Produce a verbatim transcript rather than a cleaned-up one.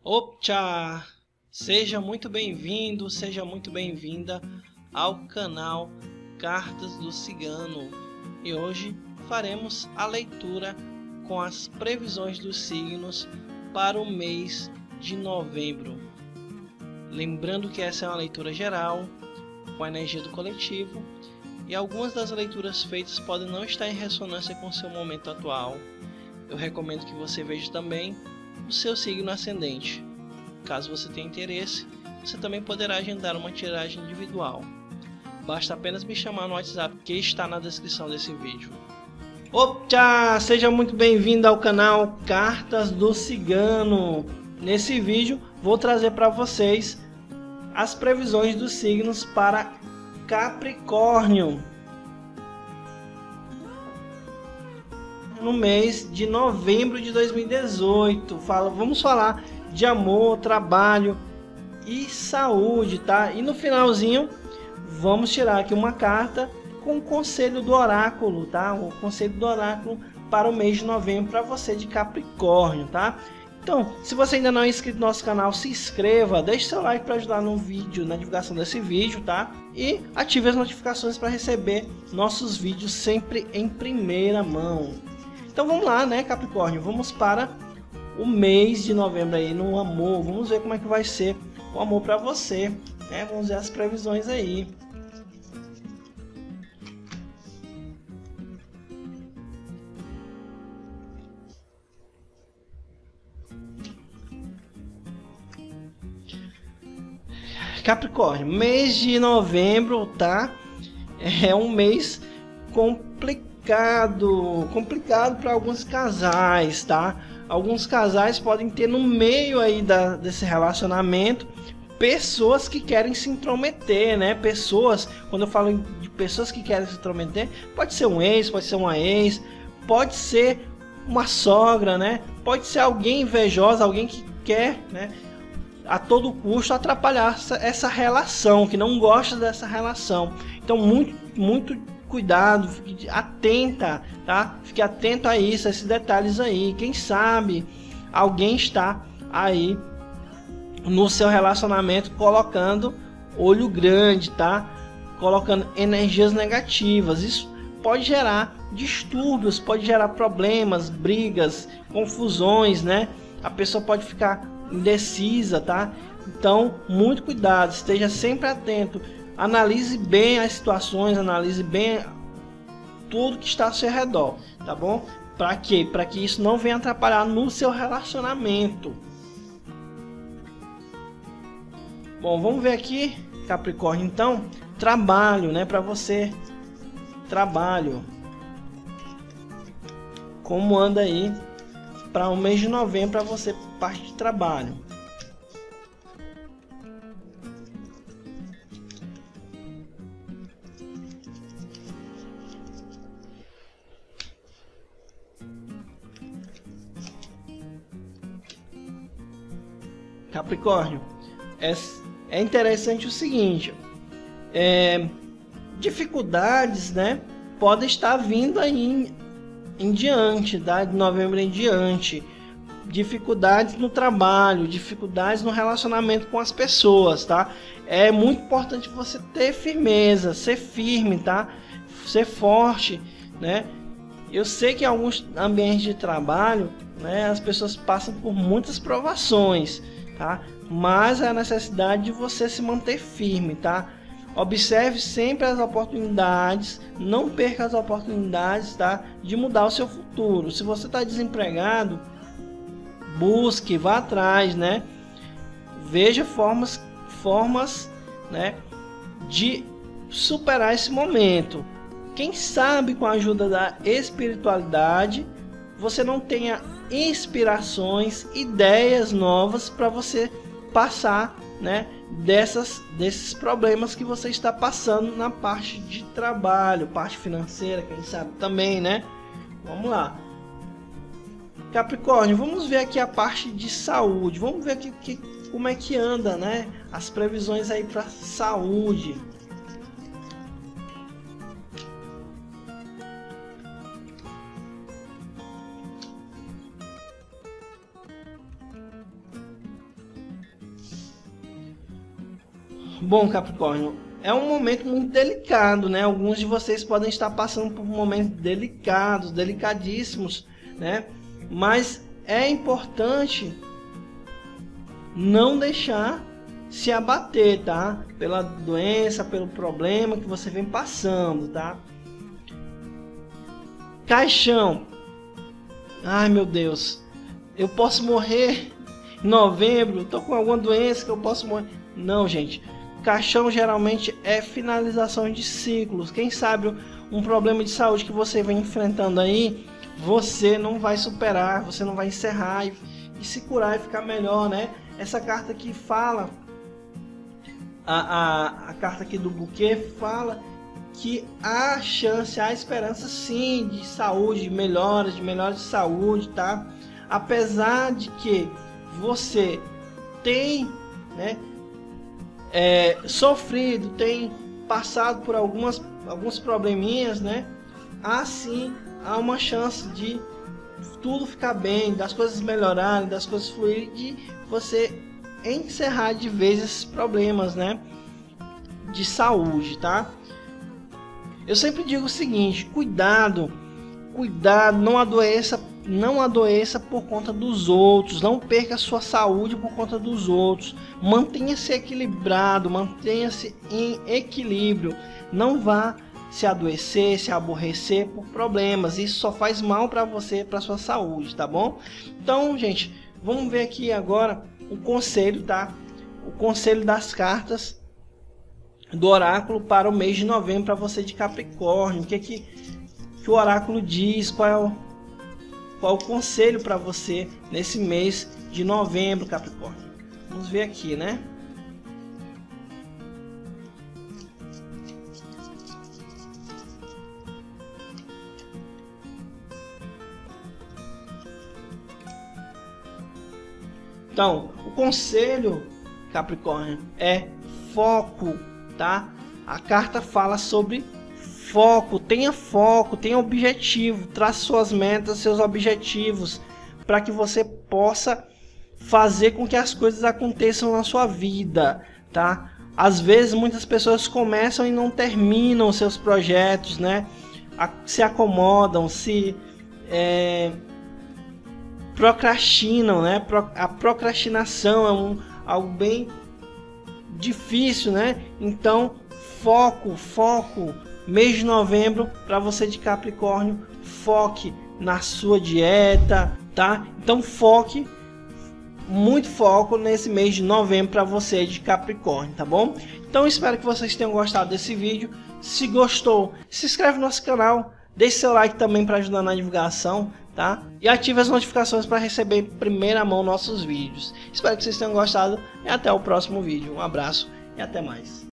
Opa! Seja muito bem-vindo, seja muito bem-vinda ao canal Cartas do Cigano. E hoje faremos a leitura com as previsões dos signos para o mês de novembro. Lembrando que essa é uma leitura geral, com a energia do coletivo, e algumas das leituras feitas podem não estar em ressonância com o seu momento atual. Eu recomendo que você veja também o seu signo ascendente. Caso você tenha interesse, você também poderá agendar uma tiragem individual. Basta apenas me chamar no WhatsApp que está na descrição desse vídeo. Opa! Seja muito bem-vindo ao canal Cartas do Cigano. Nesse vídeo vou trazer para vocês as previsões dos signos para Capricórnio no mês de novembro de dois mil e dezoito. Fala, vamos falar de amor, trabalho e saúde, tá? E no finalzinho vamos tirar aqui uma carta com o conselho do oráculo, tá? O conselho do oráculo para o mês de novembro para você de Capricórnio, tá? Então, se você ainda não é inscrito no nosso canal, se inscreva, deixe seu like para ajudar no vídeo, na divulgação desse vídeo, tá? E ative as notificações para receber nossos vídeos sempre em primeira mão. Então vamos lá, né, Capricórnio? Vamos para o mês de novembro aí no amor. Vamos ver como é que vai ser o amor para você, né? Vamos ver as previsões aí. Capricórnio, mês de novembro, tá? É um mês complicado, complicado para alguns casais, tá? Alguns casais podem ter no meio aí da, desse relacionamento pessoas que querem se intrometer, né? Pessoas, quando eu falo de pessoas que querem se intrometer, pode ser um ex, pode ser uma ex, pode ser uma sogra, né? Pode ser alguém invejosa, alguém que quer, né, a todo custo atrapalhar essa, essa relação, que não gosta dessa relação. Então muito, muito cuidado, fique atenta, tá? Fique atento a isso, a esses detalhes aí. Quem sabe alguém está aí no seu relacionamento colocando olho grande, tá? Colocando energias negativas. Isso pode gerar distúrbios, pode gerar problemas, brigas, confusões, né? A pessoa pode ficar indecisa, tá? Então, muito cuidado, esteja sempre atento, analise bem as situações, analise bem tudo que está ao seu redor, tá bom? Para quê? Para que isso não venha atrapalhar no seu relacionamento. Bom, vamos ver aqui, Capricórnio, então, trabalho, né, para você, trabalho. Como anda aí para o mês de novembro para você, parte de trabalho. Capricórnio, é, é interessante o seguinte, é, dificuldades, né, podem estar vindo aí em, em diante, tá? De novembro em diante. Dificuldades no trabalho, dificuldades no relacionamento com as pessoas, tá? É muito importante você ter firmeza, ser firme, tá? Ser forte, né? Eu sei que em alguns ambientes de trabalho, né, as pessoas passam por muitas provações, tá? Mas é a necessidade de você se manter firme, tá? Observe sempre as oportunidades, não perca as oportunidades, tá? De mudar o seu futuro. Se você está desempregado, busque, vá atrás, né? Veja formas, formas, né, de superar esse momento. Quem sabe com a ajuda da espiritualidade você não tenha inspirações, ideias novas para você passar, né, dessas, desses problemas que você está passando na parte de trabalho, parte financeira, quem sabe também, né? Vamos lá. Capricórnio, vamos ver aqui a parte de saúde. Vamos ver aqui que, como é que anda, né? As previsões aí para saúde. Bom, Capricórnio, é um momento muito delicado, né? Alguns de vocês podem estar passando por momentos delicados, delicadíssimos, né? Mas é importante não deixar se abater, tá? Pela doença, pelo problema que você vem passando, tá? Caixão. Ai, meu Deus. Eu posso morrer em novembro, tô com alguma doença que eu posso morrer. Não, gente. Caixão geralmente é finalização de ciclos. Quem sabe um problema de saúde que você vem enfrentando aí, você não vai superar, você não vai encerrar e, e se curar e ficar melhor, né? Essa carta aqui fala, a, a, a carta aqui do buquê fala que há chance, há esperança sim de saúde, de melhoras, de melhoras de saúde, tá? Apesar de que você tem, né, é, sofrido, tem passado por algumas, alguns probleminhas, né? Há sim, há uma chance de tudo ficar bem, das coisas melhorarem, das coisas fluírem, de você encerrar de vez esses problemas, né, de saúde, tá? Eu sempre digo o seguinte: cuidado, cuidado, não adoeça, não adoeça por conta dos outros, não perca a sua saúde por conta dos outros. Mantenha-se equilibrado, mantenha-se em equilíbrio, não vá se adoecer, se aborrecer por problemas. Isso só faz mal para você, para sua saúde, tá bom? Então, gente, vamos ver aqui agora o conselho, tá? O conselho das cartas do oráculo para o mês de novembro para você de Capricórnio. O que que, que o oráculo diz? Qual é o, qual é o conselho para você nesse mês de novembro, Capricórnio? Vamos ver aqui, né? Então, o conselho, Capricórnio, é foco, tá? A carta fala sobre foco. Tenha foco, tenha objetivo, trace suas metas, seus objetivos, para que você possa fazer com que as coisas aconteçam na sua vida, tá? Às vezes muitas pessoas começam e não terminam seus projetos, né? Se acomodam, se é, procrastinam, né? A procrastinação é um, algo bem difícil, né? Então, foco, foco. Mês de novembro para você de Capricórnio, foque na sua dieta, tá? Então, foque, muito foco nesse mês de novembro para você de Capricórnio, tá bom? Então, espero que vocês tenham gostado desse vídeo. Se gostou, se inscreve no nosso canal, deixe seu like também para ajudar na divulgação, tá? E ative as notificações para receber em primeira mão nossos vídeos. Espero que vocês tenham gostado e até o próximo vídeo. Um abraço e até mais.